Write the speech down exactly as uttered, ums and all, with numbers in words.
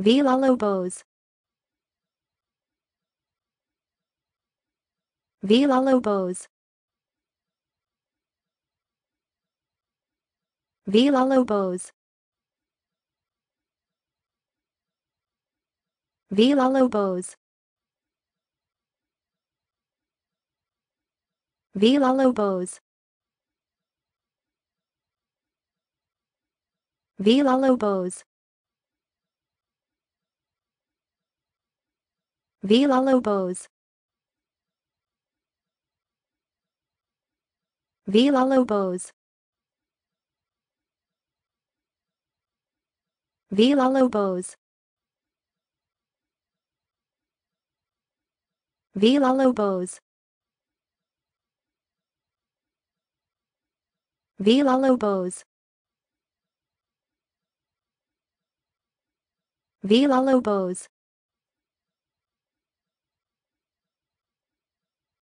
Villalobos. Villalobos. Villalobos. Villalobos. Villalobos. Villalobos. Villalobos. Villalobos. Villalobos. Villalobos. Villalobos. Villalobos.